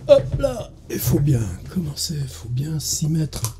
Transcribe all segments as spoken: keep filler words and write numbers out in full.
Hop là. Il faut bien commencer, il faut bien s'y mettre.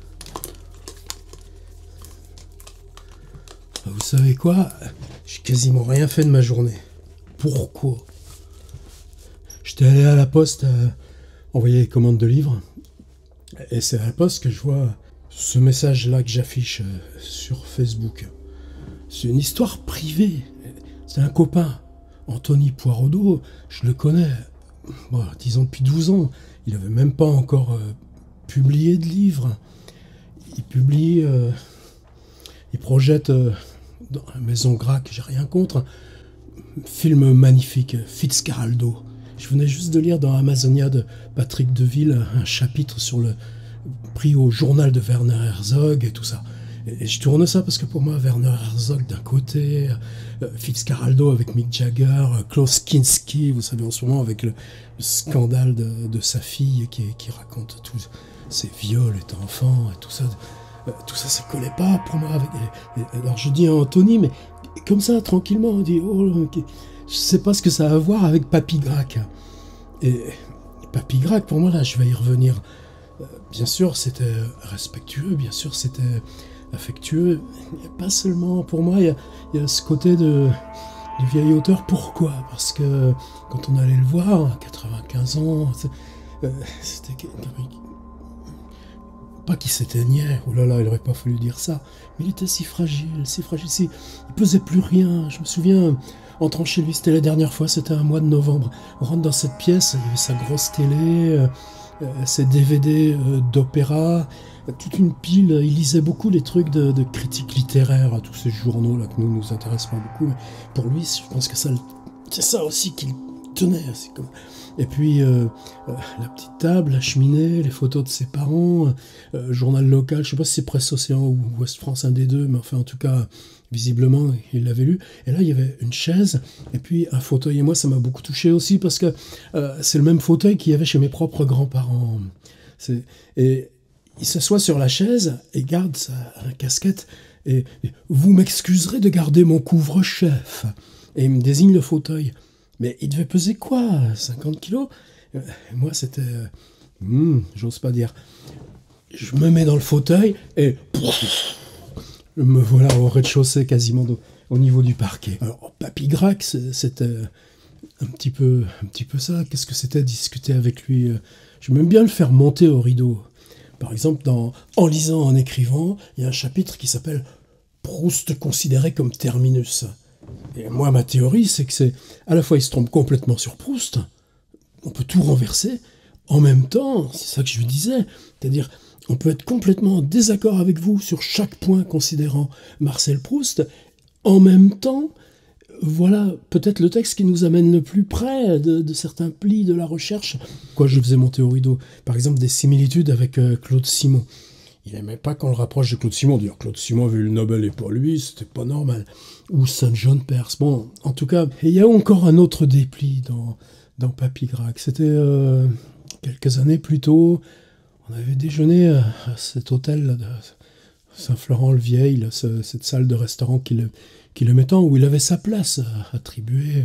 Vous savez quoi? J'ai quasiment rien fait de ma journée. Pourquoi? J'étais allé à la poste euh, envoyer les commandes de livres. Et c'est à la poste que je vois ce message-là que j'affiche euh, sur Facebook. C'est une histoire privée. C'est un copain, Anthony Poirodeau. Je le connais, bon, disons depuis douze ans. Il n'avait même pas encore euh, publié de livre. Il publie... Euh, il projette... Euh, dans la Maison Grac, j'ai rien contre. Film magnifique, Fitzcarraldo. Je venais juste de lire dans Amazonia de Patrick Deville un chapitre sur le prix au journal de Werner Herzog et tout ça. Et je tourne ça parce que pour moi, Werner Herzog d'un côté, Fitzcarraldo avec Mick Jagger, Klaus Kinski, vous savez en ce moment avec le, le scandale de, de sa fille qui, qui raconte tous ses viols étant enfant et tout ça. Tout ça, ça collait pas pour moi. Avec... Alors je dis à Anthony, mais comme ça, tranquillement, on dit, oh, okay. Je sais pas ce que ça a à voir avec Papy Grac. Et Papy Grac, pour moi, là, je vais y revenir. Bien sûr, c'était respectueux, bien sûr, c'était affectueux. Pas seulement, pour moi, il y a, il y a ce côté de, de vieil auteur. Pourquoi? Parce que quand on allait le voir, à quatre-vingt-quinze ans, c'était... Pas qu'il s'éteignait, oh là là, il aurait pas fallu dire ça, mais il était si fragile, si fragile, si... il pesait plus rien. Je me souviens, entrant chez lui, c'était la dernière fois, c'était un mois de novembre. On rentre dans cette pièce, il y avait sa grosse télé, euh, euh, ses D V D euh, d'opéra, toute une pile. Il lisait beaucoup les trucs de, de critiques littéraires, tous ces journaux là que nous nous intéressent pas beaucoup. Mais pour lui, je pense que ça, c'est ça aussi qu'il tenait. C'est comme... Et puis, euh, euh, la petite table, la cheminée, les photos de ses parents, euh, journal local, je sais pas si c'est Presse Océan ou Ouest France, un des deux, mais enfin, en tout cas, visiblement, il l'avait lu. Et là, il y avait une chaise, et puis un fauteuil. Et moi, ça m'a beaucoup touché aussi, parce que euh, c'est le même fauteuil qu'il y avait chez mes propres grands-parents. C'est... Et il s'assoit sur la chaise et garde sa casquette, et, et vous m'excuserez de garder mon couvre-chef. Et il me désigne le fauteuil. Mais il devait peser quoi? cinquante kilos? Moi, c'était... Hmm, j'ose pas dire. Je me mets dans le fauteuil et... Me voilà au rez-de-chaussée, quasiment do, au niveau du parquet. Alors, Papy Grac, c'était un petit peu, un petit peu ça. Qu'est-ce que c'était discuter avec lui? J'aime bien le faire monter au rideau. Par exemple, dans En lisant, en écrivant, il y a un chapitre qui s'appelle « Proust considéré comme terminus ». Et moi, ma théorie, c'est que c'est... À la fois, il se trompe complètement sur Proust. On peut tout renverser. En même temps, c'est ça que je lui disais. C'est-à-dire, on peut être complètement en désaccord avec vous sur chaque point considérant Marcel Proust. En même temps, voilà peut-être le texte qui nous amène le plus près de, de certains plis de la recherche. Quoi, je faisais monter au rideau. Par exemple, des similitudes avec euh, Claude Simon. Il n'aimait pas qu'on le rapproche de Claude Simon. D'ailleurs, Claude Simon avait eu le Nobel et pas lui, c'était pas normal. Ou Saint John Perse. Bon, en tout cas, il y a encore un autre dépli dans, dans Papy Grac. C'était euh, quelques années plus tôt. On avait déjeuné à, à cet hôtel là, de Saint-Florent-le-Vieil, là, ce, cette salle de restaurant qui le, qui le mettant, où il avait sa place attribuée.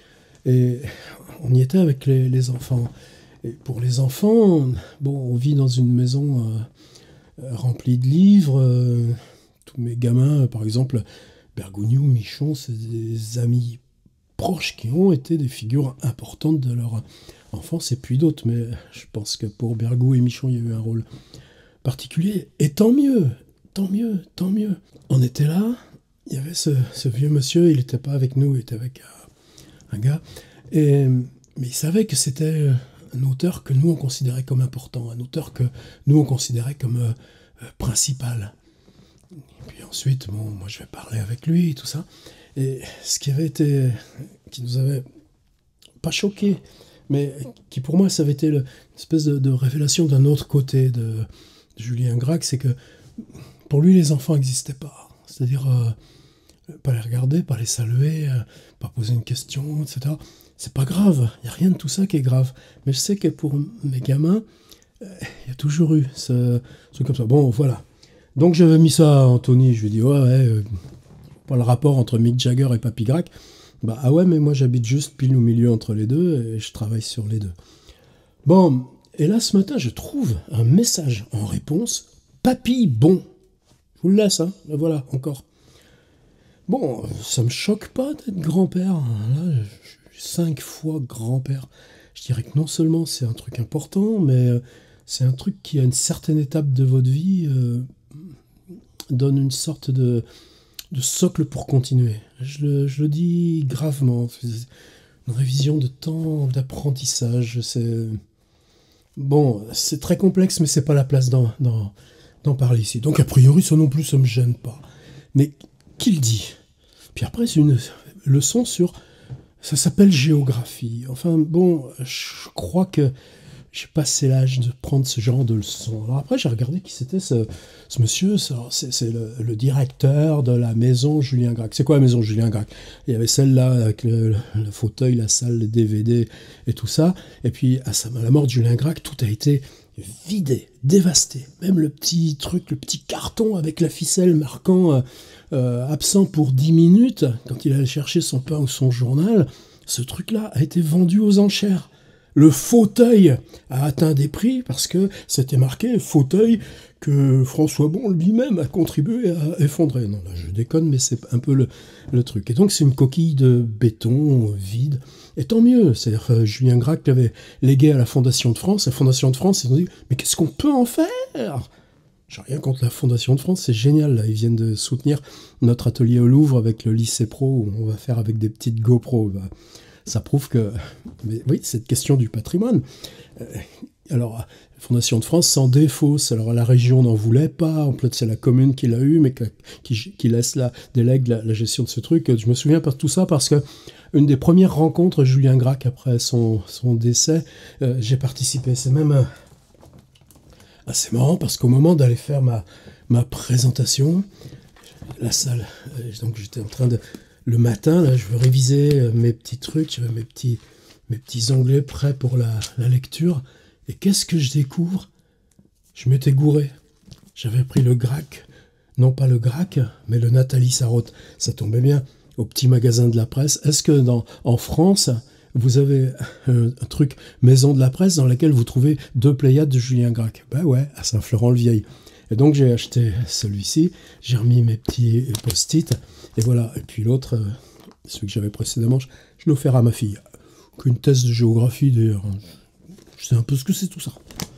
Et on y était avec les, les enfants. Et pour les enfants, bon, on vit dans une maison... Euh, rempli de livres, euh, tous mes gamins, par exemple, Bergogneau, Michon, c'est des amis proches qui ont été des figures importantes de leur enfance, et puis d'autres, mais je pense que pour Bergogneau et Michon, il y a eu un rôle particulier, et tant mieux, tant mieux, tant mieux. On était là, il y avait ce, ce vieux monsieur, il n'était pas avec nous, il était avec un, un gars, et, mais il savait que c'était... un auteur que nous on considérait comme important, un auteur que nous on considérait comme euh, euh, principal. Et puis ensuite, bon, moi je vais parler avec lui, tout ça. Et ce qui avait été, qui nous avait pas choqué, mais qui pour moi ça avait été le, une espèce de, de révélation d'un autre côté de, de Julien Gracq, c'est que pour lui les enfants n'existaient pas. C'est-à-dire euh, pas les regarder, pas les saluer, euh, pas poser une question, et cetera. C'est pas grave, il n'y a rien de tout ça qui est grave. Mais je sais que pour mes gamins, il euh, y a toujours eu ce truc comme ça. Bon, voilà. Donc j'avais mis ça à Anthony, je lui ai dit, ouais, ouais, euh, pas le rapport entre Mick Jagger et Papy Grac. Bah, ah ouais, mais moi j'habite juste pile au milieu entre les deux et je travaille sur les deux. Bon, et là, ce matin, je trouve un message en réponse. Papy, bon. Je vous le laisse, hein. Ben voilà, encore. Bon, ça me choque pas d'être grand-père. Là, je suis cinq fois grand-père. Je dirais que non seulement c'est un truc important, mais c'est un truc qui, à une certaine étape de votre vie, euh, donne une sorte de, de socle pour continuer. Je le, je le dis gravement. C'est une révision de temps, d'apprentissage. C'est... Bon, c'est très complexe, mais c'est pas la place d'en, d'en, d'en parler ici. Donc, a priori, ça non plus, ça me gêne pas. Mais qui le dit? Puis après, c'est une leçon sur... Ça s'appelle géographie. Enfin, bon, je crois que j'ai passé l'âge de prendre ce genre de leçons. Alors après, j'ai regardé qui c'était ce, ce monsieur. C'est, c'est le, le directeur de la maison Julien Gracq. C'est quoi la maison Julien Gracq? Il y avait celle-là avec le, le, le fauteuil, la salle, les D V D et tout ça. Et puis, à, sa, à la mort de Julien Gracq, tout a été vidé, dévasté. Même le petit truc, le petit carton avec la ficelle marquant euh, euh, absent pour dix minutes, quand il allait chercher son pain ou son journal, ce truc-là a été vendu aux enchères. Le fauteuil a atteint des prix parce que c'était marqué fauteuil que François Bon lui-même a contribué à effondrer. Non, là je déconne, mais c'est un peu le, le truc. Et donc c'est une coquille de béton vide. Et tant mieux, c'est-à-dire euh, Julien Gracq l'avait légué à la Fondation de France. La Fondation de France, ils ont dit, mais qu'est-ce qu'on peut en faire? J'ai rien contre la Fondation de France, c'est génial. Là. Ils viennent de soutenir notre atelier au Louvre avec le lycée pro, où on va faire avec des petites GoPro. Bah, ça prouve que... Mais oui, cette question du patrimoine. Euh, alors, la Fondation de France s'en défausse. Alors, la région n'en voulait pas. En fait, c'est la commune qui l'a eu, mais que, qui, qui laisse la, délègue la, la gestion de ce truc. Je me souviens pas de tout ça parce que une des premières rencontres Julien Gracq après son, son décès, euh, j'ai participé. C'est même euh, assez marrant parce qu'au moment d'aller faire ma, ma présentation, la salle, euh, donc j'étais en train de... Le matin, là, je veux réviser mes petits trucs, mes petits, mes petits onglets prêts pour la, la lecture. Et qu'est-ce que je découvre? Je m'étais gouré. J'avais pris le Gracq, non pas le Gracq, mais le Nathalie Sarraute. Ça tombait bien, au petit magasin de la presse. Est-ce que dans, en France, vous avez un, un truc maison de la presse dans laquelle vous trouvez deux Pléiades de Julien Gracq? Ben ouais, à Saint-Florent-le-Vieil. Et donc j'ai acheté celui-ci, j'ai remis mes petits post-it, et voilà. Et puis l'autre, euh, celui que j'avais précédemment, je, je l'ai offert à ma fille. Qu'une thèse de géographie d'ailleurs. Je sais un peu ce que c'est tout ça.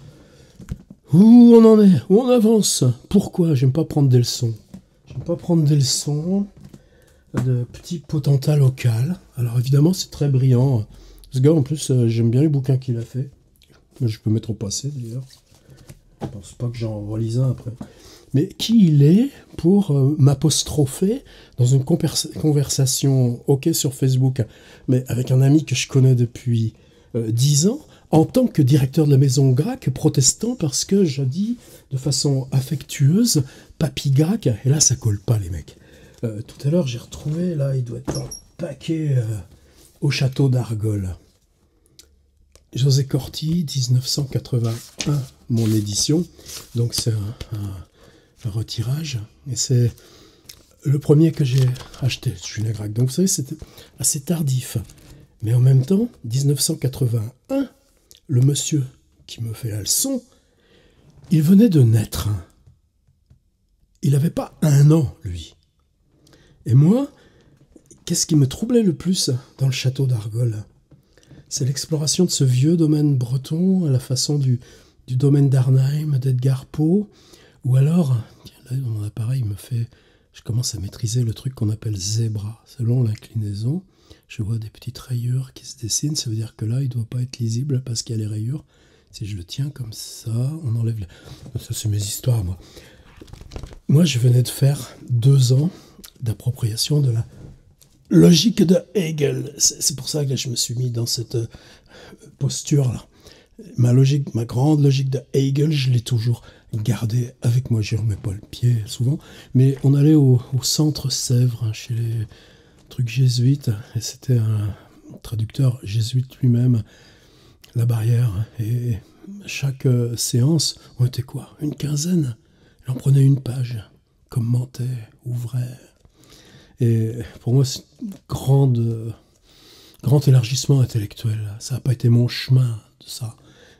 Où on en est? Où on avance? Pourquoi? J'aime pas prendre des leçons. J'aime pas prendre des leçons de petit potentat local. Alors évidemment c'est très brillant. Ce gars en plus, euh, j'aime bien les bouquins qu'il a fait. Je peux mettre au passé d'ailleurs. Je pense pas que j'en relise un après. Mais qui il est pour euh, m'apostropher dans une conversa- conversation ok sur Facebook, mais avec un ami que je connais depuis euh, dix ans, en tant que directeur de la maison Gracq, protestant parce que je dis de façon affectueuse Papy Gracq, et là ça colle pas les mecs. Euh, tout à l'heure j'ai retrouvé, là il doit être un paquet euh, au château d'Argol. José Corti, dix-neuf cent quatre-vingt-un, mon édition. Donc c'est un, un, un retirage. Et c'est le premier que j'ai acheté, Julien Gracq. Donc vous savez, c'était assez tardif. Mais en même temps, dix-neuf cent quatre-vingt-un, le monsieur qui me fait la leçon, il venait de naître. Il n'avait pas un an, lui. Et moi, qu'est-ce qui me troublait le plus dans le château d'Argol ? C'est l'exploration de ce vieux domaine breton à la façon du, du domaine d'Arnheim, d'Edgar Poe, ou alors, tiens, là, mon appareil me fait, je commence à maîtriser le truc qu'on appelle zébra. Selon l'inclinaison, je vois des petites rayures qui se dessinent, ça veut dire que là, il ne doit pas être lisible parce qu'il y a les rayures. Si je le tiens comme ça, on enlève... Le... Ça, c'est mes histoires, moi. Moi, je venais de faire deux ans d'appropriation de la logique de Hegel. C'est pour ça que là, je me suis mis dans cette posture-là. Ma logique, ma grande logique de Hegel, je l'ai toujours gardée avec moi. Je ne remets pas le pied souvent. Mais on allait au, au centre Sèvres, hein, chez les trucs jésuites. Et c'était un traducteur jésuite lui-même, La Barrière. Et chaque euh, séance, on était quoi? Une quinzaine. Il en prenait une page, commentait, ouvrait. Et pour moi, c'est un grande, grand élargissement intellectuel. Ça n'a pas été mon chemin de ça.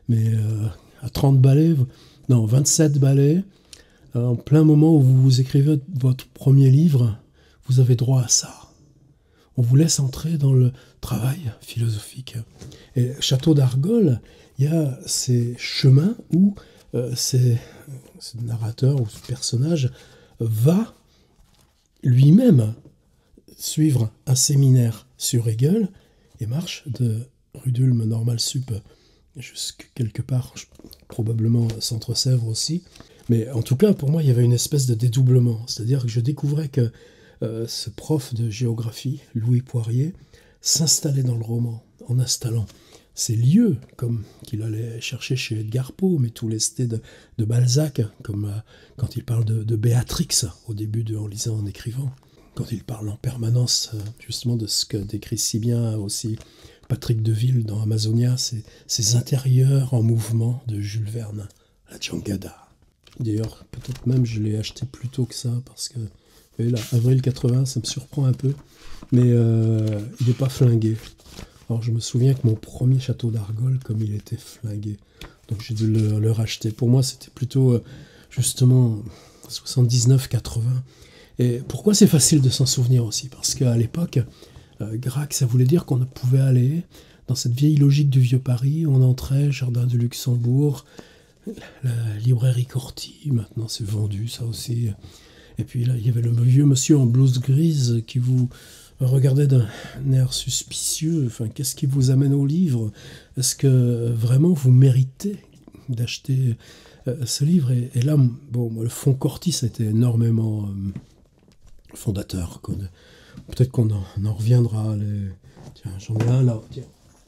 mais euh, à trente balais, non, vingt-sept balais, en plein moment où vous écrivez votre premier livre, vous avez droit à ça. On vous laisse entrer dans le travail philosophique. Et Château d'Argol, il y a ces chemins où euh, ces, ce narrateur ou ce personnage va lui-même suivre un séminaire sur Hegel et marche de Rudulm Normal Sup jusque quelque part, probablement Centre-Sèvres aussi. Mais en tout cas, pour moi, il y avait une espèce de dédoublement. C'est-à-dire que je découvrais que euh, ce prof de géographie, Louis Poirier, s'installait dans le roman en installant ces lieux, comme qu'il allait chercher chez Edgar Poe, mais tous les cités de, de Balzac, comme euh, quand il parle de, de Béatrix au début de En lisant, en écrivant, quand il parle en permanence euh, justement de ce que décrit si bien aussi Patrick Deville dans Amazonia, ces, ces intérieurs en mouvement de Jules Verne, la Jangada. D'ailleurs, peut-être même je l'ai acheté plus tôt que ça, parce que, vous voyez là, avril quatre-vingts, ça me surprend un peu, mais euh, il n'est pas flingué. Alors je me souviens que mon premier Château d'Argol, comme il était flingué, donc j'ai dû le, le racheter. Pour moi, c'était plutôt, euh, justement, soixante-dix-neuf quatre-vingts. Et pourquoi c'est facile de s'en souvenir aussi? Parce qu'à l'époque, euh, Grac, ça voulait dire qu'on pouvait aller dans cette vieille logique du vieux Paris, on entrait, Jardin du Luxembourg, la librairie Corty, maintenant c'est vendu ça aussi. Et puis là, il y avait le vieux monsieur en blouse grise qui vous regardait d'un air suspicieux. Enfin, qu'est-ce qui vous amène au livre? Est-ce que vraiment vous méritez d'acheter euh, ce livre? et, et là, bon, le fonds Corty, ça a été énormément euh, fondateur. Peut-être qu'on en, on en reviendra. Les... Tiens, j'en ai un là. Tiens.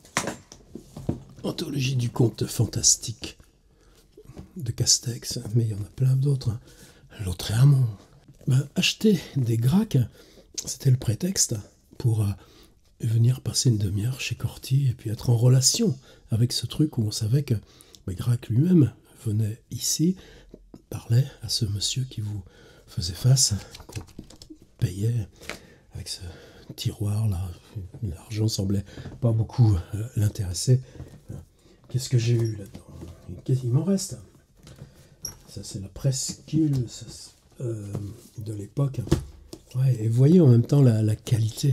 Anthologie du conte fantastique de Castex, mais il y en a plein d'autres. Lautréamont. Ben, acheter des Grac, c'était le prétexte pour euh, venir passer une demi-heure chez Corty et puis être en relation avec ce truc où on savait que ben, Grac lui-même venait ici, parlait à ce monsieur qui vous faisait face, qu'on payait avec ce tiroir-là. L'argent semblait pas beaucoup euh, l'intéresser. Qu'est-ce que j'ai eu là-dedans? Il m'en reste. Ça, c'est la presqu'île euh, de l'époque. Ouais, et vous voyez en même temps la, la qualité.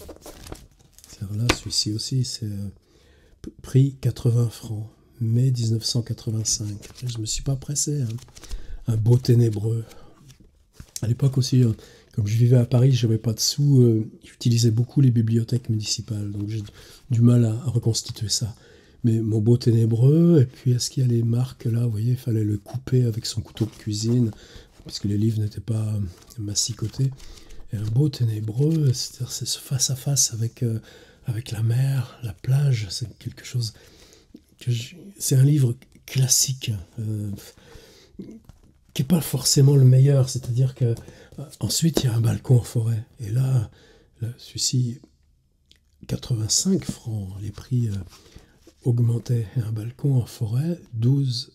Là, celui-ci aussi, c'est euh, prix quatre-vingts francs, mai dix-neuf cent quatre-vingt-cinq. Je ne me suis pas pressé. Hein. Un beau ténébreux. À l'époque aussi, euh, comme je vivais à Paris, je n'avais pas de sous. Euh, j'utilisais beaucoup les bibliothèques municipales, donc j'ai du mal à, à reconstituer ça. Mais mon beau ténébreux, et puis est-ce qu'il y a les marques là, vous voyez, il fallait le couper avec son couteau de cuisine, puisque les livres n'étaient pas massicotés. Et un beau ténébreux, c'est-à-dire c'est ce face-à-face avec, euh, avec la mer, la plage, c'est quelque chose que je... c'est un livre classique, euh, qui n'est pas forcément le meilleur, c'est-à-dire que euh, ensuite il y a un balcon en forêt, et là, là celui-ci, quatre-vingt-cinq francs, les prix... Euh, augmentait. Un balcon en forêt, douze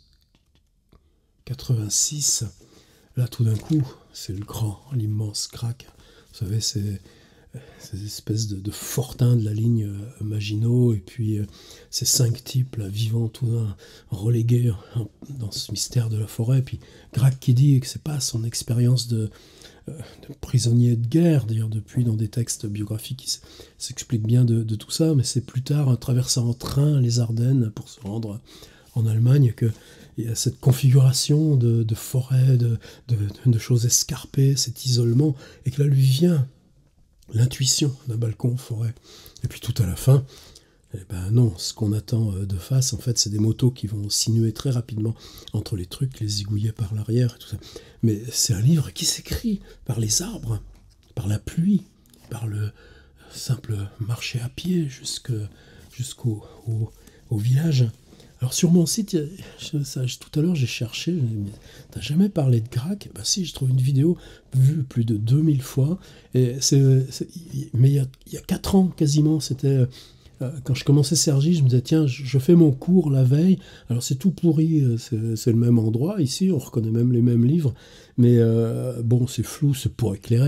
quatre-vingt-six. Là, tout d'un coup, c'est le grand, l'immense Grac. Vous savez, c'est ces espèces de, de fortins de la ligne euh, Maginot, et puis euh, ces cinq types là, vivant tout d'un relégués hein, dans ce mystère de la forêt. Puis Grac qui dit que c'est pas son expérience de, euh, de prisonnier de guerre, d'ailleurs depuis dans des textes biographiques il s'explique bien de, de tout ça, mais c'est plus tard, en traversant en train les Ardennes pour se rendre en Allemagne, que il y a cette configuration de, de forêt, de, de, de choses escarpées, cet isolement, et que là lui vient l'intuition d'un balcon en forêt. Et puis tout à la fin, eh ben non, ce qu'on attend de face, en fait, c'est des motos qui vont sinuer très rapidement entre les trucs, les zigouiller par l'arrière et tout ça. Mais c'est un livre qui s'écrit par les arbres, par la pluie, par le simple marché à pied jusque, jusqu'au au, au village. Alors sur mon site, je, ça, tout à l'heure j'ai cherché, mais t'as jamais parlé de Grac? Bah si, je trouve une vidéo vue plus de deux mille fois, et c'est, c'est, mais il y, a, il y a quatre ans quasiment, c'était euh, quand je commençais Cergy, je me disais tiens, je fais mon cours la veille, alors c'est tout pourri, c'est, c'est le même endroit, ici on reconnaît même les mêmes livres, mais euh, bon c'est flou, c'est pour éclairer.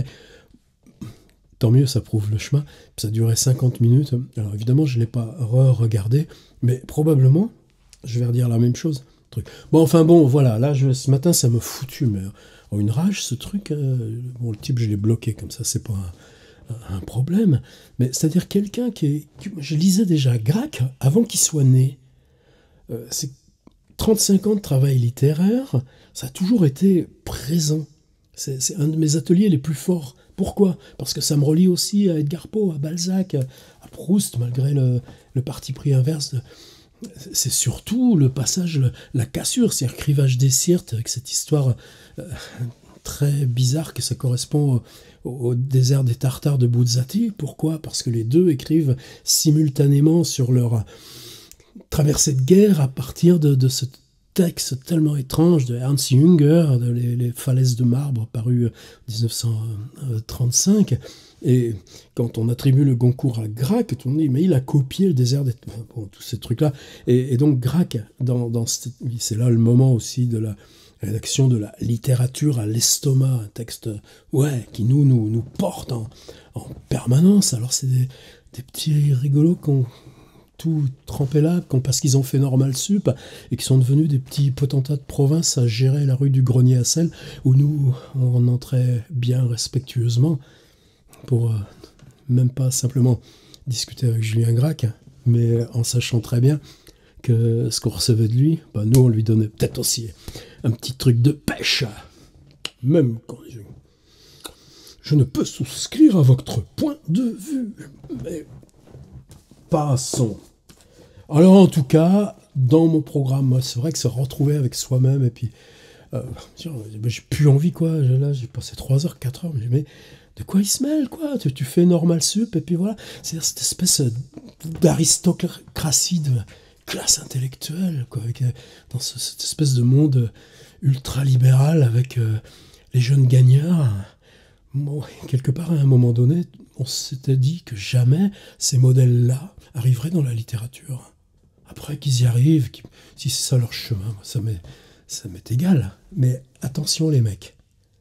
Tant mieux, ça prouve le chemin, ça durait cinquante minutes, alors évidemment je ne l'ai pas re-regardé, mais probablement je vais redire la même chose. Truc. Bon, enfin bon, voilà, là, je, ce matin, ça m'a foutu, mais oh, une rage, ce truc. Euh, bon, le type, je l'ai bloqué, comme ça, c'est pas un, un problème. Mais c'est-à-dire quelqu'un qui est... Qui, je lisais déjà Gracq avant qu'il soit né. Euh, c'est trente-cinq ans de travail littéraire, ça a toujours été présent. C'est, c'est un de mes ateliers les plus forts. Pourquoi ? Parce que ça me relie aussi à Edgar Poe, à Balzac, à Proust, malgré le, le parti pris inverse. C'est surtout le passage, la cassure, c'est-à-dire Clivage des Syrtes, avec cette histoire euh, très bizarre que ça correspond au, au désert des Tartares de Buzzati. Pourquoi ? Parce que les deux écrivent simultanément sur leur traversée de guerre à partir de, de ce texte tellement étrange de Ernst Jünger, de les, les falaises de marbre, paru en dix-neuf cent trente-cinq. Et quand on attribue le Goncourt à Gracq, on dit mais il a copié le désert des... Bon, tous ces trucs-là. Et, et donc Gracq, dans, dans cette... c'est là le moment aussi de la rédaction de la littérature à l'estomac, un texte ouais, qui nous, nous, nous porte en, en permanence. Alors c'est des, des petits rigolos qu'on... tout trempés là, parce qu'ils ont fait Normal Sup et qui sont devenus des petits potentats de province à gérer la rue du Grenier à Sel, où nous, on entrait bien respectueusement pour euh, même pas simplement discuter avec Julien Gracq, mais en sachant très bien que ce qu'on recevait de lui, bah nous, on lui donnait peut-être aussi un petit truc de pêche. Même quand je, je ne peux souscrire à votre point de vue, mais passons. Alors en tout cas, dans mon programme, moi, c'est vrai que se retrouver avec soi-même, et puis euh, j'ai plus envie, quoi. Là, j'ai passé trois heures, quatre heures, mais, mais de quoi il se mêle, quoi? Tu, tu fais Normal Sup, et puis voilà. C'est cette espèce d'aristocratie de classe intellectuelle, quoi, avec, dans ce, cette espèce de monde ultra-libéral avec euh, les jeunes gagnants. Bon, quelque part, à un moment donné, on s'était dit que jamais ces modèles-là arriveraient dans la littérature. Après qu'ils y arrivent, qu'ils, si c'est ça leur chemin, ça m'est, ça m'est égal. Mais attention les mecs.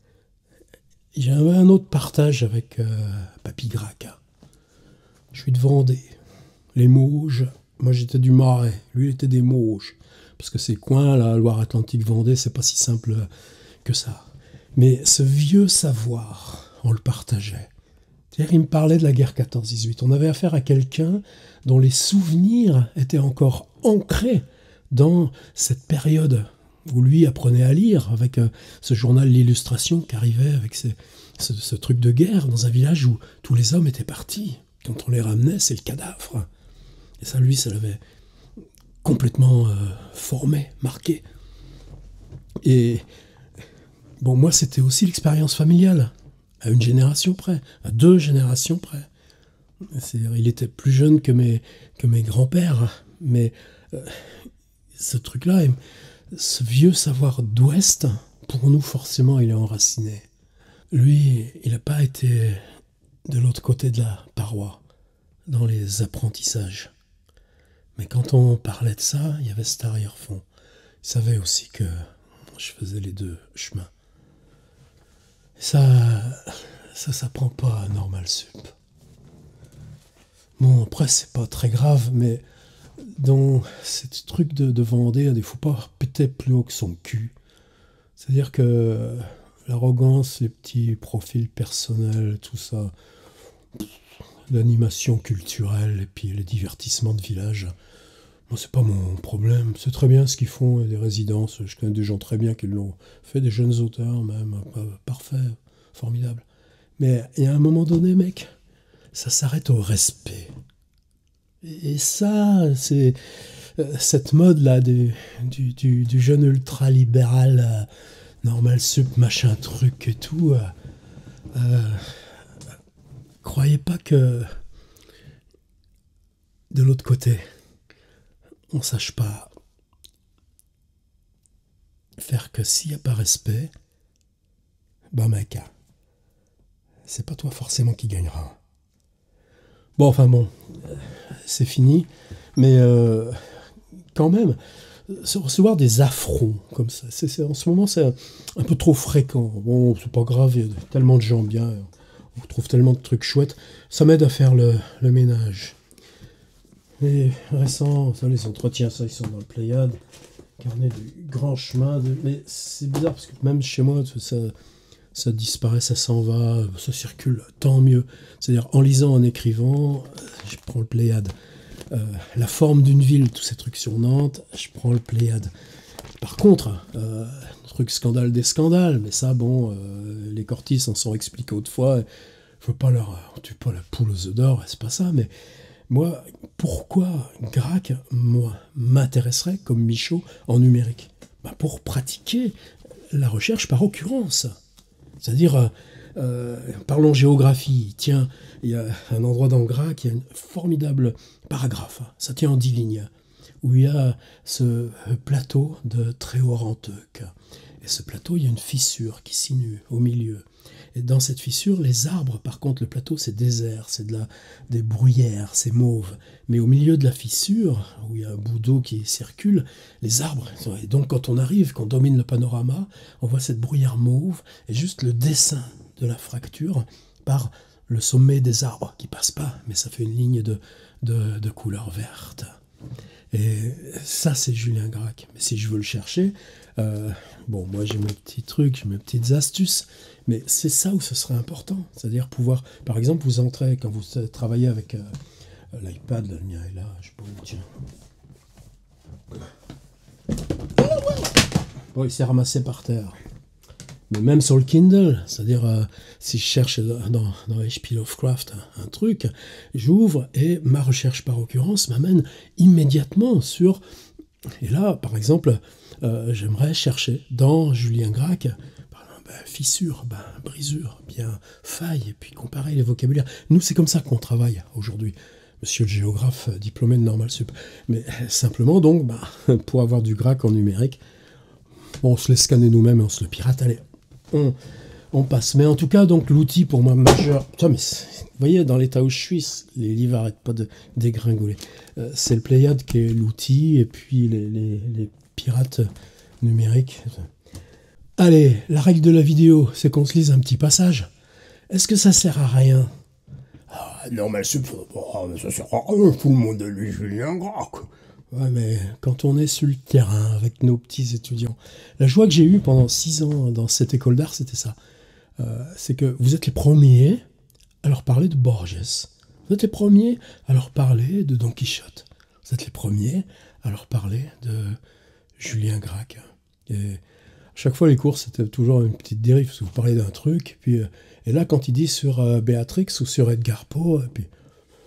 J'avais un autre partage avec euh, Papy Gracq. Je suis de Vendée. Les Mauges. Moi j'étais du Marais. Lui il était des Mauges. Parce que ces coins, la Loire-Atlantique-Vendée, c'est pas si simple que ça. Mais ce vieux savoir, on le partageait. C'est-à-dire, il me parlait de la guerre quatorze dix-huit. On avait affaire à quelqu'un dont les souvenirs étaient encore ancrés dans cette période où lui apprenait à lire, avec euh, ce journal L'Illustration qui arrivait avec ces, ce, ce truc de guerre dans un village où tous les hommes étaient partis. Quand on les ramenait, c'est le cadavre. Et ça, lui, ça l'avait complètement euh, formé, marqué. Et bon, moi, c'était aussi l'expérience familiale. À une génération près, à deux générations près. C'est-à-dire, il était plus jeune que mes, que mes grands-pères, mais euh, ce truc-là, ce vieux savoir d'Ouest, pour nous, forcément, il est enraciné. Lui, il n'a pas été de l'autre côté de la paroi, dans les apprentissages. Mais quand on parlait de ça, il y avait cet arrière-fond. Il savait aussi que je faisais les deux chemins. Ça, ça s'apprend pas à Normal Sup. Bon, après, c'est pas très grave, mais dans ces trucs de, de Vendée, il ne faut pas péter plus haut que son cul. C'est-à-dire que l'arrogance, les petits profils personnels, tout ça, l'animation culturelle et puis les divertissements de village, moi, c'est pas mon problème. C'est très bien ce qu'ils font, des résidences. Je connais des gens très bien qui l'ont fait, des jeunes auteurs même, parfait, formidable. Mais il y a un moment donné, mec, ça s'arrête au respect. Et ça, c'est euh, cette mode-là du, du, du, du jeune ultra-libéral, euh, Normal Sup, machin truc et tout. Euh, euh, croyez pas que de l'autre côté, on sache pas faire que s'il n'y a pas respect, ben mec, c'est pas toi forcément qui gagnera. Bon, enfin bon, c'est fini, mais euh, quand même, recevoir des affronts comme ça, c'est, c'est, en ce moment c'est un, un peu trop fréquent. Bon, c'est pas grave, il y a tellement de gens bien, on trouve tellement de trucs chouettes, ça m'aide à faire le, le ménage. les récents, ça, les entretiens, ça, ils sont dans le Pléiade. Carnet du grand chemin. De... Mais c'est bizarre parce que même chez moi, ça, ça disparaît, ça s'en va, ça circule, tant mieux. C'est-à-dire, en lisant, en écrivant, je prends le Pléiade. Euh, la forme d'une ville, tous ces trucs sur Nantes, je prends le Pléiade. Par contre, euh, truc scandale des scandales, mais ça, bon, euh, les Cortis s'en sont expliqués autrefois. Faut pas leur, on tue pas la poule aux œufs d'or, c'est pas ça, mais moi, pourquoi Gracq, moi, m'intéresserait comme Michaud en numérique? Ben pour pratiquer la recherche par occurrence. C'est-à-dire, euh, euh, parlons géographie, tiens, il y a un endroit dans Gracq, il y a un formidable paragraphe, ça tient en dix lignes, où il y a ce plateau de Tréoranteuc. Et ce plateau, il y a une fissure qui sinue au milieu. Et dans cette fissure, les arbres, par contre, le plateau, c'est désert, c'est de la, des bruyères, c'est mauve. Mais au milieu de la fissure, où il y a un bout d'eau qui circule, les arbres. Et donc, quand on arrive, qu'on domine le panorama, on voit cette bruyère mauve et juste le dessin de la fracture par le sommet des arbres qui passe pas, mais ça fait une ligne de, de, de couleur verte. Et ça, c'est Julien Gracq. Mais si je veux le chercher, euh, bon, moi j'ai mes petits trucs, j'ai mes petites astuces, mais c'est ça où ce serait important. C'est-à-dire pouvoir, par exemple, vous entrez, quand vous travaillez avec euh, l'iPad, le mien est là, je sais pas où, tiens. Bon, il s'est ramassé par terre. Mais même sur le Kindle, c'est-à-dire euh, si je cherche dans, dans H P Lovecraft un, un truc, j'ouvre et ma recherche par occurrence m'amène immédiatement sur... Et là, par exemple, euh, j'aimerais chercher dans Julien Gracq, ben, fissure, ben, brisure, bien faille, et puis comparer les vocabulaires. Nous, c'est comme ça qu'on travaille aujourd'hui. Monsieur le géographe diplômé de Normal Sup. Mais simplement, donc, ben, pour avoir du Gracq en numérique, bon, on se laisse scanner nous-mêmes et on se le pirate. Allez, on, on passe. Mais en tout cas, donc l'outil pour moi majeur. Putain, mais vous voyez, dans l'état où je suis, les livres n'arrêtent pas de dégringoler. Euh, c'est le Pléiade qui est l'outil, et puis les, les, les pirates numériques. Allez, la règle de la vidéo, c'est qu'on se lise un petit passage. Est-ce que ça sert à rien? Ah, non, mais c'est oh, ça sert à rien. Tout le monde a lu Julien Gracq. Ouais, mais quand on est sur le terrain avec nos petits étudiants, la joie que j'ai eue pendant six ans dans cette école d'art, c'était ça. Euh, c'est que vous êtes les premiers à leur parler de Borges. Vous êtes les premiers à leur parler de Don Quichotte. Vous êtes les premiers à leur parler de Julien Gracq. Et à chaque fois, les cours, c'était toujours une petite dérive, parce que vous parlez d'un truc, et, puis, et là, quand il dit sur euh, Béatrix ou sur Edgar Poe, et puis,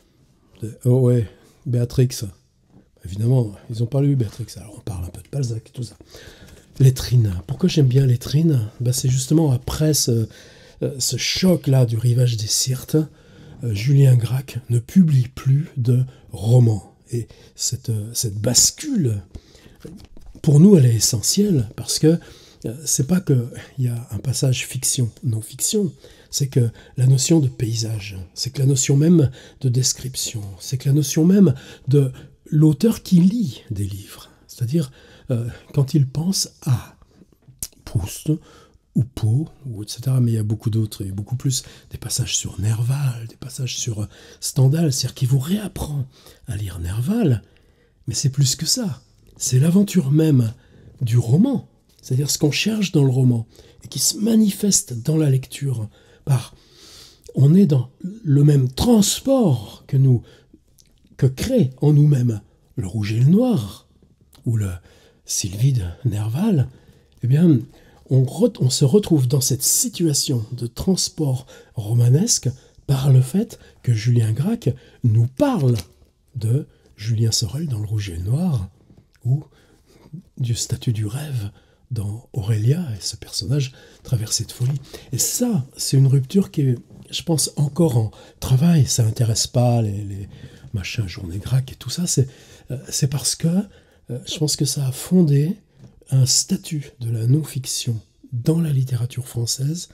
oh ouais, Béatrix. Évidemment, ils n'ont pas lu Béatrix, alors on parle un peu de Balzac et tout ça. Lettrine. Pourquoi j'aime bien Lettrine? Ben, c'est justement après ce, ce choc-là du rivage des Sirtes, euh, Julien Gracq ne publie plus de romans. Et cette, cette bascule, pour nous, elle est essentielle, parce que euh, c'est pas qu'il y a un passage fiction, non-fiction, c'est que la notion de paysage, c'est que la notion même de description, c'est que la notion même de l'auteur qui lit des livres, c'est-à-dire euh, quand il pense à Proust ou Poe, ou et cetera. Mais il y a beaucoup d'autres, et beaucoup plus, des passages sur Nerval, des passages sur euh, Stendhal, c'est-à-dire qu'il vous réapprend à lire Nerval, mais c'est plus que ça, c'est l'aventure même du roman, c'est-à-dire ce qu'on cherche dans le roman, et qui se manifeste dans la lecture par... On est dans le même transport que nous, que crée en nous-mêmes le rouge et le noir, ou le Sylvie de Nerval, eh bien, on, re- on se retrouve dans cette situation de transport romanesque par le fait que Julien Gracq nous parle de Julien Sorel dans le rouge et le noir, ou du statut du rêve dans Aurélia, et ce personnage traversé de folie. Et ça, c'est une rupture qui est, je pense, encore en travail. Ça n'intéresse pas les... les machin, journée Gracq et tout ça, c'est euh, c'est parce que euh, je pense que ça a fondé un statut de la non-fiction dans la littérature française,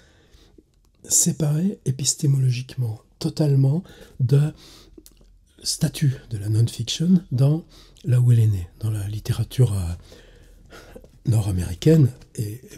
séparé épistémologiquement, totalement, de statut de la non-fiction dans là où elle est née, dans la littérature euh, nord-américaine et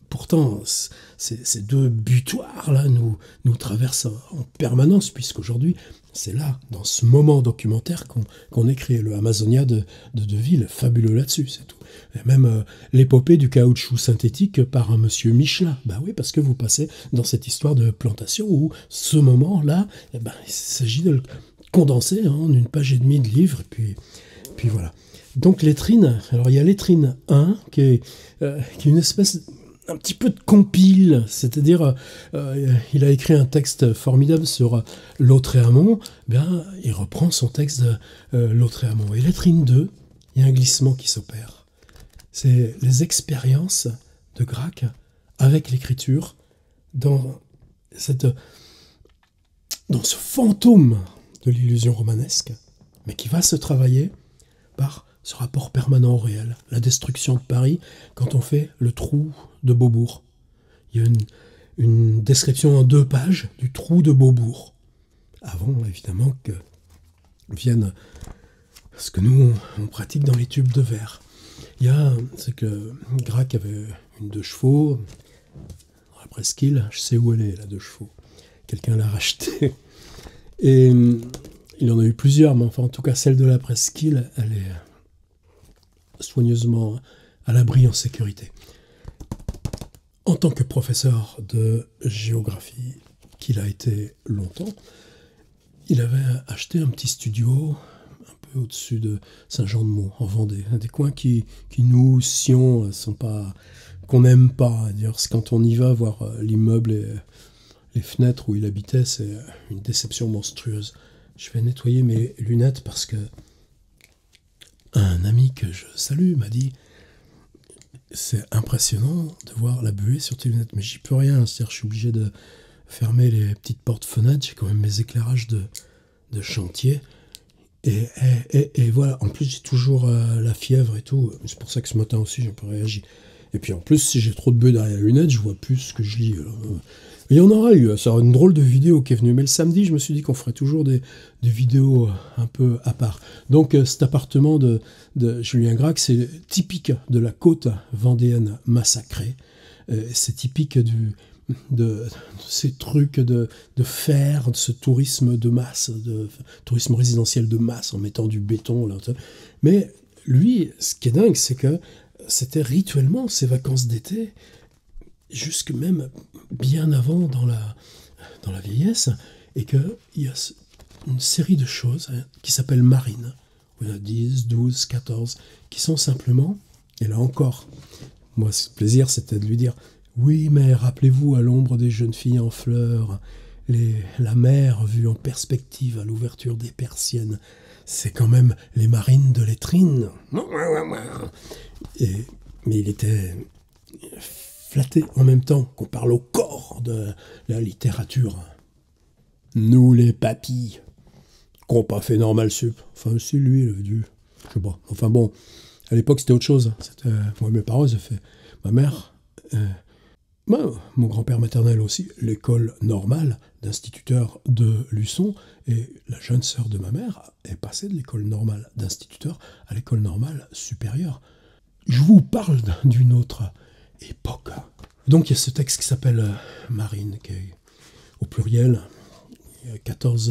pourtant, ces, ces deux butoirs-là nous, nous traversent en permanence, puisqu'aujourd'hui, c'est là, dans ce moment documentaire, qu'on qu'on écrit le Amazonia de, de Deville, fabuleux là-dessus, c'est tout. Et même euh, l'épopée du caoutchouc synthétique par un monsieur Michelin. Ben oui, parce que vous passez dans cette histoire de plantation où ce moment-là, eh ben, il s'agit de le condenser hein, en une page et demie de livre, et puis, puis voilà. Donc Lettrine, alors il y a Lettrine un, qui est, euh, qui est une espèce... un petit peu de compile, c'est-à-dire euh, il a écrit un texte formidable sur euh, Lautréamont, bien il reprend son texte de euh, Lautréamont. Et Lettrine deux, il y a un glissement qui s'opère. C'est les expériences de Gracq avec l'écriture dans, cette, dans ce fantôme de l'illusion romanesque, mais qui va se travailler par ce rapport permanent au réel, la destruction de Paris quand on fait le trou de Beaubourg. Il y a une, une description en deux pages du trou de Beaubourg, avant évidemment que vienne ce que nous on, on pratique dans les tubes de verre. Il y a, c'est que Gracq avait une deux chevaux, dans la presqu'île, je sais où elle est la deux chevaux, quelqu'un l'a rachetée, et il en a eu plusieurs, mais enfin en tout cas celle de la presqu'île, elle est soigneusement à l'abri en sécurité. En tant que professeur de géographie, qu'il a été longtemps, il avait acheté un petit studio un peu au-dessus de Saint-Jean-de-Mont, en Vendée. Des coins qui, qui nous, Sion, sont pas, qu'on n'aime pas. D'ailleurs, quand on y va voir l'immeuble et les fenêtres où il habitait, c'est une déception monstrueuse. Je vais nettoyer mes lunettes parce que un ami que je salue m'a dit « C'est impressionnant de voir la buée sur tes lunettes, mais j'y peux rien, c'est-à-dire je suis obligé de fermer les petites portes-fenêtres, j'ai quand même mes éclairages de, de chantier, et, et, et, et voilà, en plus j'ai toujours euh, la fièvre et tout, c'est pour ça que ce matin aussi j'ai un peu réagi. Et puis en plus, si j'ai trop de buée derrière les lunettes, je vois plus ce que je lis. Alors, euh, il y en aura eu, ça une drôle de vidéo qui est venue. Mais le samedi, je me suis dit qu'on ferait toujours des, des vidéos un peu à part. Donc cet appartement de, de Julien Gracq, c'est typique de la côte vendéenne massacrée. C'est typique du, de, de ces trucs de, de fer, de ce tourisme de masse, de tourisme résidentiel de masse en mettant du béton. Là, mais lui, ce qui est dingue, c'est que c'était rituellement ses vacances d'été, jusque même bien avant dans la, dans la vieillesse, et qu'il y a une série de choses hein, qui s'appellent marines. Il y en a dix, douze, quatorze, qui sont simplement, et là encore, moi, ce plaisir, c'était de lui dire « Oui, mais rappelez-vous, à l'ombre des jeunes filles en fleurs, les, la mer vue en perspective à l'ouverture des persiennes, c'est quand même les marines de Lettrine. » Et, mais il était flatté en même temps qu'on parle au corps de la littérature. Nous les papilles, qu'on pas fait normal sup. Enfin, si lui, il avait dû. Je sais pas. Enfin bon, à l'époque, c'était autre chose. C'était, moi, mes parents, ils ont fait. Ma mère, euh, bah, mon grand-père maternel aussi, l'école normale d'instituteur de Luçon. Et la jeune sœur de ma mère est passée de l'école normale d'instituteur à l'école normale supérieure. Je vous parle d'une autre époque. Donc il y a ce texte qui s'appelle euh, Marine, qui est au pluriel. Il y a quatorze...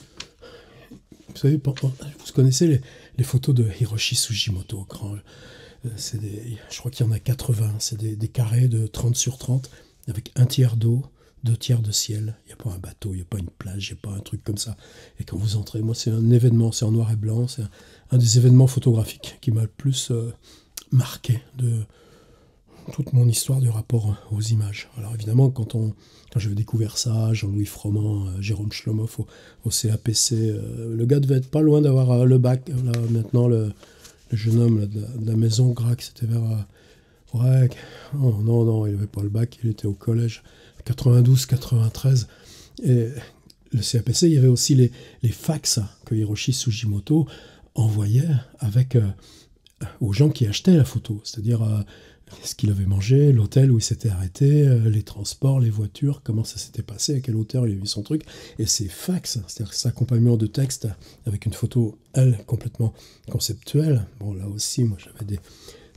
Vous savez, vous connaissez les, les photos de Hiroshi Sugimoto. Grand, c'est des, je crois qu'il y en a quatre-vingts. C'est des, des carrés de trente sur trente, avec un tiers d'eau, deux tiers de ciel. Il n'y a pas un bateau, il n'y a pas une plage, il n'y a pas un truc comme ça. Et quand vous entrez, moi c'est un événement, c'est en noir et blanc, c'est un, un des événements photographiques qui m'a le plus... Euh, marqué de toute mon histoire du rapport aux images. Alors évidemment, quand, on, quand j'avais découvert ça, Jean-Louis Froment, euh, Jérôme Schlomoff au, au C A P C, euh, le gars devait être pas loin d'avoir euh, le bac. Là, maintenant, le, le jeune homme là, de, la, de la maison Gracq, c'était vers... Euh, ouais, oh, non, non, il n'avait pas le bac, il était au collège, quatre-vingt-douze quatre-vingt-treize. Et le C A P C, il y avait aussi les, les fax que Hiroshi Sugimoto envoyait avec... Euh, aux gens qui achetaient la photo, c'est-à-dire euh, ce qu'il avait mangé, l'hôtel où il s'était arrêté, euh, les transports, les voitures, comment ça s'était passé, à quelle hauteur il a vu son truc, et ces fax, c'est-à-dire cet accompagnement de texte avec une photo, elle, complètement conceptuelle. Bon, là aussi, moi, j'avais des,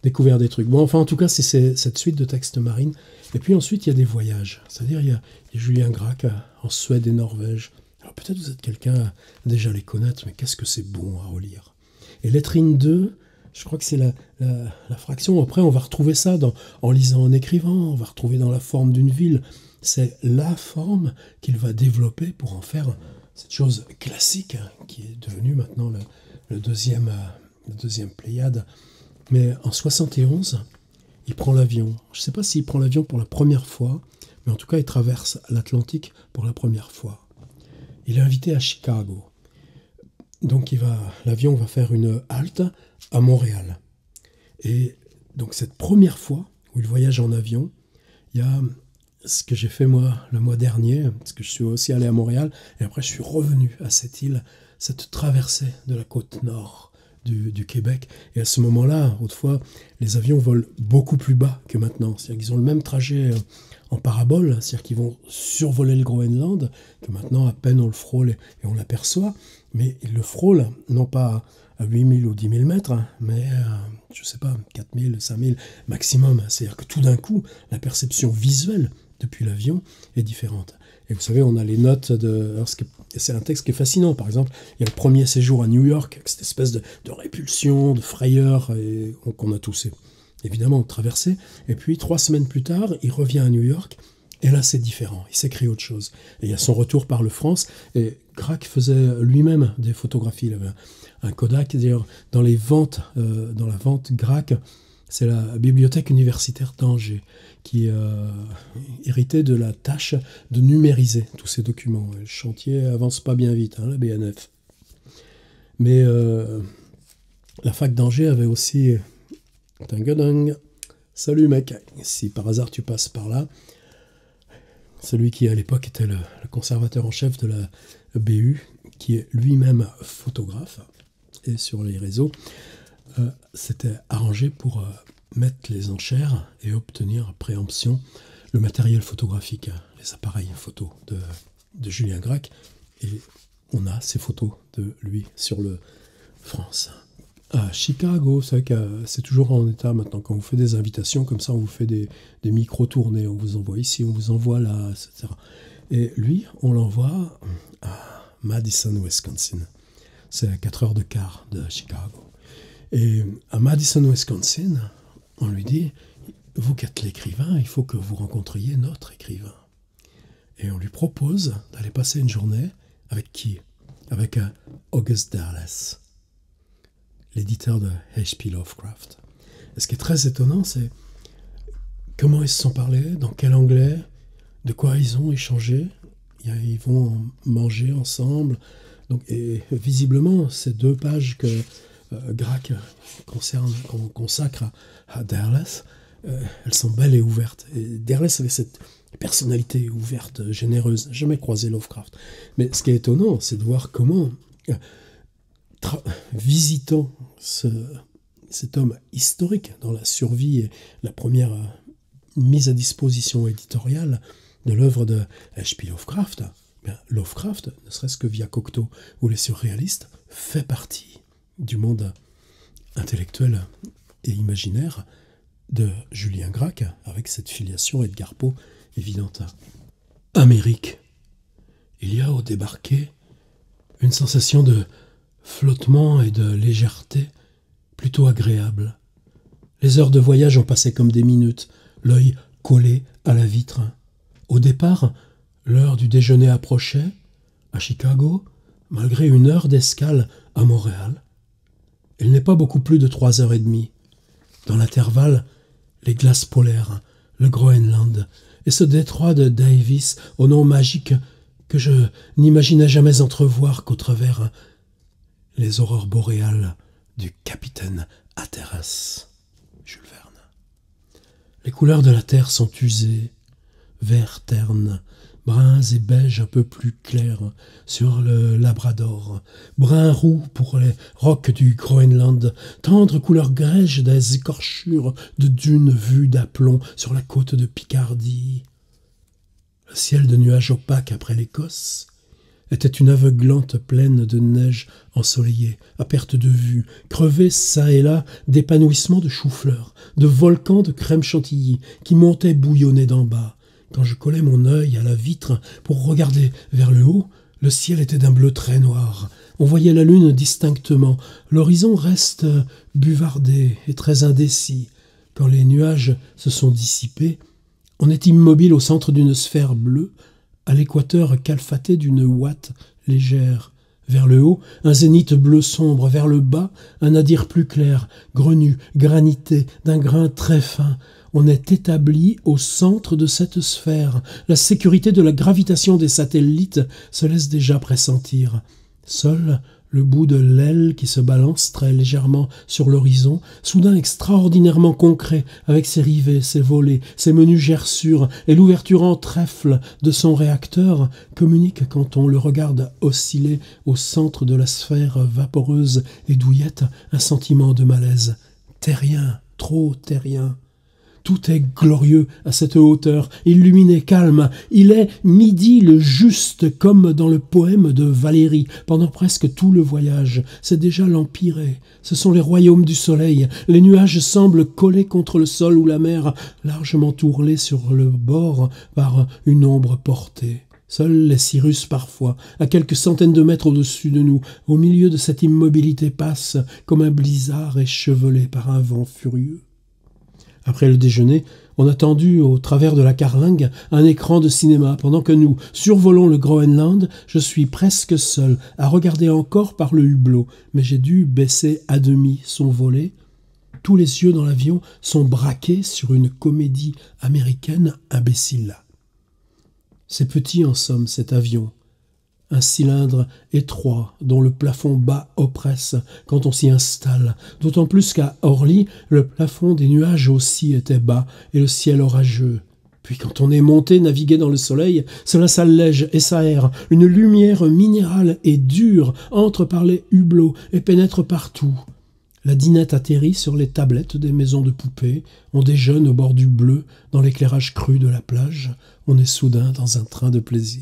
découvert des trucs. Bon, enfin, en tout cas, c'est cette suite de textes marines. Et puis ensuite, il y a des voyages. C'est-à-dire, il y a, il y a Julien Gracq en Suède et Norvège. Alors peut-être vous êtes quelqu'un à déjà les connaître, mais qu'est-ce que c'est bon à relire. Et Lettrine deux, je crois que c'est la, la, la fraction. Après, on va retrouver ça dans, en lisant, en écrivant. On va retrouver dans la forme d'une ville. C'est la forme qu'il va développer pour en faire cette chose classique hein, qui est devenue maintenant le, le, deuxième, le deuxième Pléiade. Mais en soixante et onze, il prend l'avion. Je ne sais pas s'il prend l'avion pour la première fois, mais en tout cas, il traverse l'Atlantique pour la première fois. Il est invité à Chicago. Donc, il va, l'avion va faire une halte à Montréal. Et donc, cette première fois où il voyage en avion, il y a ce que j'ai fait moi le mois dernier, parce que je suis aussi allé à Montréal, et après je suis revenu à cette île, cette traversée de la côte nord du, du Québec. Et à ce moment-là, autrefois, les avions volent beaucoup plus bas que maintenant. C'est-à-dire qu'ils ont le même trajet en parabole, c'est-à-dire qu'ils vont survoler le Groenland, que maintenant à peine on le frôle et, et on l'aperçoit, mais ils le frôlent, non pas à huit mille ou dix mille mètres, mais à, je ne sais pas, quatre mille, cinq mille maximum. C'est-à-dire que tout d'un coup, la perception visuelle depuis l'avion est différente. Et vous savez, on a les notes de... C'est un texte qui est fascinant. Par exemple, il y a le premier séjour à New York, avec cette espèce de, de répulsion, de frayeur et, qu'on a tous évidemment traversé. Et puis, trois semaines plus tard, il revient à New York, et là, c'est différent. Il s'écrit autre chose. Et il y a son retour par le France, et Gracq faisait lui-même des photographies. Il avait un, un Kodak, d'ailleurs, dans les ventes, euh, dans la vente Gracq, c'est la bibliothèque universitaire d'Angers qui euh, héritait de la tâche de numériser tous ces documents. Le chantier avance pas bien vite, hein, la B N F. Mais euh, la fac d'Angers avait aussi... Salut mec, si par hasard tu passes par là, celui qui à l'époque était le, le conservateur en chef de la B U, qui est lui-même photographe, et sur les réseaux, euh, s'était arrangé pour... Euh, mettre les enchères et obtenir préemption le matériel photographique, les appareils photos de, de Julien Gracq. Et on a ces photos de lui sur le France. À Chicago, c'est vrai que c'est toujours en état maintenant. Quand on vous fait des invitations comme ça, on vous fait des, des micro-tournées. On vous envoie ici, on vous envoie là, et cetera. Et lui, on l'envoie à Madison, Wisconsin. C'est à quatre heures de quart de Chicago. Et à Madison, Wisconsin, on lui dit, vous qui êtes l'écrivain, il faut que vous rencontriez notre écrivain. Et on lui propose d'aller passer une journée avec qui? Avec un August Derleth, l'éditeur de H P Lovecraft. Et ce qui est très étonnant, c'est comment ils se sont parlé, dans quel anglais, de quoi ils ont échangé. Ils vont manger ensemble. Donc, et visiblement, ces deux pages que euh, Gracq concerne, qu'on consacre à, à Derleth, euh, elles sont belles et ouvertes. Et Derleth avait cette personnalité ouverte, généreuse. Jamais croisé Lovecraft. Mais ce qui est étonnant, c'est de voir comment, euh, visitant ce, cet homme historique dans la survie et la première euh, mise à disposition éditoriale de l'œuvre de H P Lovecraft, bien, Lovecraft, ne serait-ce que via Cocteau ou les surréalistes, fait partie du monde intellectuel et imaginaire de Julien Gracq, avec cette filiation Edgar Poe évidente. Amérique. Il y a au débarquer une sensation de flottement et de légèreté plutôt agréable. Les heures de voyage ont passé comme des minutes, l'œil collé à la vitre. Au départ, l'heure du déjeuner approchait, à Chicago, malgré une heure d'escale à Montréal. Il n'est pas beaucoup plus de trois heures et demie. Dans l'intervalle, les glaces polaires, le Groenland et ce détroit de Davis au nom magique que je n'imaginais jamais entrevoir qu'au travers les aurores boréales du capitaine Hatteras, Jules Verne. Les couleurs de la terre sont usées, vert terne, bruns et beiges un peu plus clairs sur le Labrador, brun roux pour les rocs du Groenland, tendre couleur grège des écorchures de dunes vues d'aplomb sur la côte de Picardie. Le ciel de nuages opaques après l'Écosse, était une aveuglante plaine de neige ensoleillée, à perte de vue, crevée çà et là d'épanouissements de choux-fleurs, de volcans de crème chantilly qui montaient bouillonner d'en bas. Quand je collais mon œil à la vitre pour regarder vers le haut, le ciel était d'un bleu très noir. On voyait la lune distinctement. L'horizon reste buvardé et très indécis. Quand les nuages se sont dissipés, on est immobile au centre d'une sphère bleue, à l'équateur calfaté d'une ouate légère. Vers le haut, un zénith bleu sombre, vers le bas, un nadir plus clair, grenu, granité, d'un grain très fin. On est établi au centre de cette sphère. La sécurité de la gravitation des satellites se laisse déjà pressentir. Seul le bout de l'aile qui se balance très légèrement sur l'horizon, soudain extraordinairement concret, avec ses rivets, ses volets, ses menues gerçures et l'ouverture en trèfle de son réacteur, communique quand on le regarde osciller au centre de la sphère vaporeuse et douillette un sentiment de malaise. Terrien, trop terrien. Tout est glorieux à cette hauteur, illuminé, calme. Il est midi le juste, comme dans le poème de Valérie, pendant presque tout le voyage. C'est déjà l'empyrée. Ce sont les royaumes du soleil. Les nuages semblent collés contre le sol ou la mer, largement tourlés sur le bord par une ombre portée. Seuls les cirrus parfois, à quelques centaines de mètres au-dessus de nous, au milieu de cette immobilité, passent comme un blizzard échevelé par un vent furieux. Après le déjeuner, on a tendu au travers de la carlingue un écran de cinéma pendant que nous survolons le Groenland. Je suis presque seul à regarder encore par le hublot, mais j'ai dû baisser à demi son volet. Tous les yeux dans l'avion sont braqués sur une comédie américaine imbécile. C'est petit en somme cet avion. Un cylindre étroit dont le plafond bas oppresse quand on s'y installe, d'autant plus qu'à Orly, le plafond des nuages aussi était bas et le ciel orageux. Puis quand on est monté naviguer dans le soleil, cela s'allège et s'aère, une lumière minérale et dure entre par les hublots et pénètre partout. La dinette atterrit sur les tablettes des maisons de poupées, on déjeune au bord du bleu, dans l'éclairage cru de la plage, on est soudain dans un train de plaisir.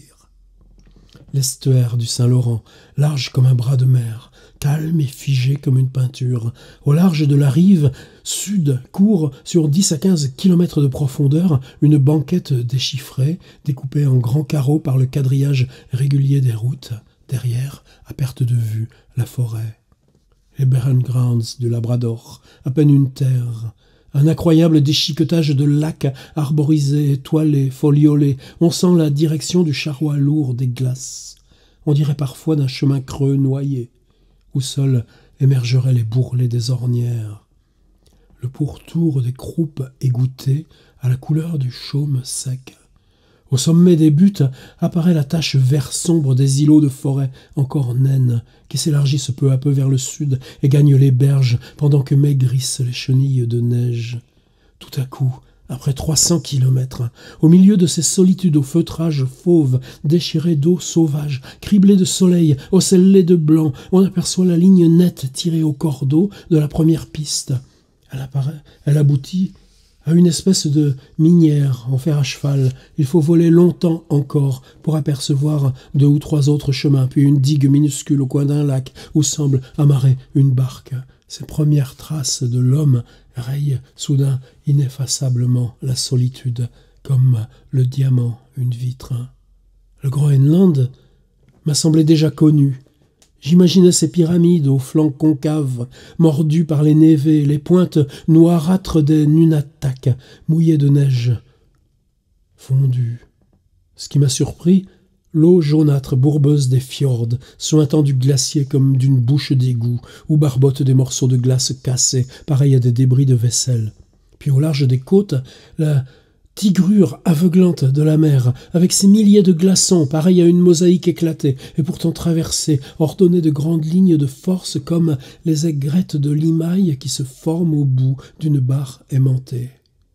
L'estuaire du Saint-Laurent, large comme un bras de mer, calme et figé comme une peinture. Au large de la rive sud court sur dix à quinze kilomètres de profondeur une banquette déchiffrée, découpée en grands carreaux par le quadrillage régulier des routes. Derrière, à perte de vue, la forêt. Les Barren Grounds du Labrador, à peine une terre. Un incroyable déchiquetage de lacs arborisés, étoilés, foliolés. On sent la direction du charroi lourd des glaces. On dirait parfois d'un chemin creux noyé, où seuls émergeraient les bourrelets des ornières. Le pourtour des croupes égouttées à la couleur du chaume sec. Au sommet des buttes apparaît la tache vert sombre des îlots de forêt encore naines, qui s'élargissent peu à peu vers le sud et gagnent les berges pendant que maigrissent les chenilles de neige. Tout à coup, après trois cents kilomètres, au milieu de ces solitudes au feutrage fauve, déchirées d'eau sauvage, criblées de soleil, ocellées de blanc, on aperçoit la ligne nette tirée au cordeau de la première piste. Elle apparaît, elle aboutit à une espèce de minière en fer à cheval. Il faut voler longtemps encore pour apercevoir deux ou trois autres chemins, puis une digue minuscule au coin d'un lac où semble amarrer une barque. Ces premières traces de l'homme rayent soudain ineffaçablement la solitude, comme le diamant une vitre. Le Groenland m'a semblé déjà connu. J'imaginais ces pyramides aux flancs concaves, mordues par les névés, les pointes noirâtres des nunataks, mouillées de neige fondue. Ce qui m'a surpris, l'eau jaunâtre bourbeuse des fjords, suintant du glacier comme d'une bouche d'égout, où barbotent des morceaux de glace cassés, pareils à des débris de vaisselle. Puis au large des côtes, la tigrure aveuglante de la mer, avec ses milliers de glaçons, pareils à une mosaïque éclatée, et pourtant traversée, ordonnée de grandes lignes de force comme les aigrettes de limaille qui se forment au bout d'une barre aimantée.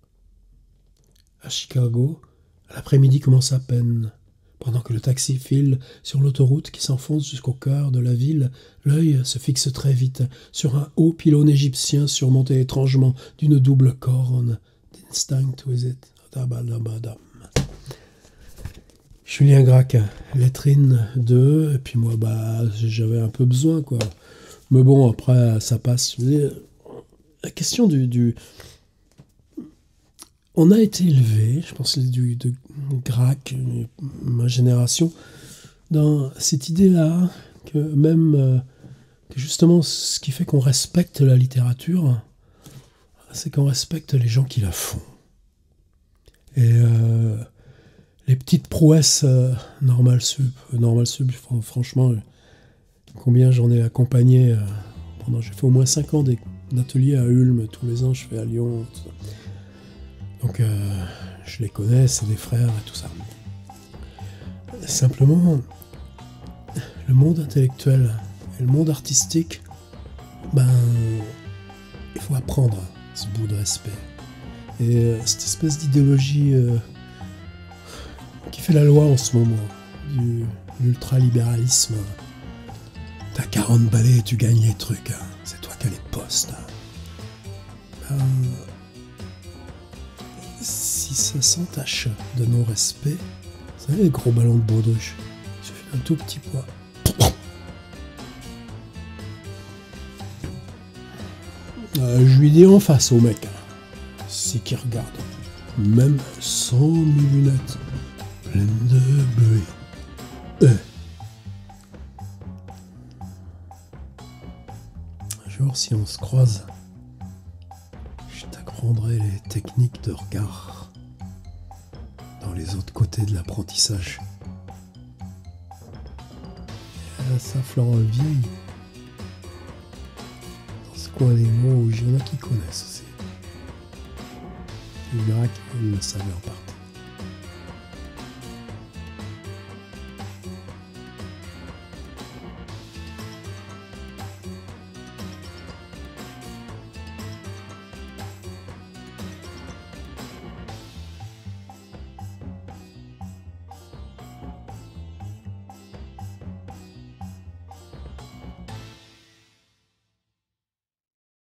À Chicago, l'après-midi commence à peine. Pendant que le taxi file sur l'autoroute qui s'enfonce jusqu'au cœur de la ville, l'œil se fixe très vite sur un haut pylône égyptien surmonté étrangement d'une double corne. Instinct with it. Julien Gracq, lettrine deux, et puis moi, bah, j'avais un peu besoin, quoi. Mais bon, après, ça passe. La question du... du... On a été élevé, je pense, du, de Gracq, ma génération, dans cette idée-là, que même, euh, que justement, ce qui fait qu'on respecte la littérature, c'est qu'on respecte les gens qui la font. Et euh, les petites prouesses euh, Normal Sup, Normal Sup, franchement, combien j'en ai accompagné euh, pendant, j'ai fait au moins cinq ans d'ateliers à Ulm, tous les ans je fais à Lyon, tout ça. Donc euh, je les connais, c'est des frères et tout ça. Simplement, le monde intellectuel et le monde artistique, ben, il faut apprendre ce bout de respect. Et euh, cette espèce d'idéologie euh, qui fait la loi en ce moment, du l'ultralibéralisme. T'as quarante balais et tu gagnes les trucs, hein. C'est toi qui as les postes. Hein. Ben, si ça s'entache de non-respect, vous savez les gros ballons de baudruche, il suffit d'un tout petit poids. Euh, je lui dis en face au mec, hein, c'est qui regarde, même sans mes lunettes, pleines de bleuets. Euh. Un jour, si on se croise, je t'apprendrai les techniques de regard dans les autres côtés de l'apprentissage. Et ça, Florent Vieille. Dans ce coin des mots, il y en a qui connaissent aussi. Le Gracq, il le savait en part.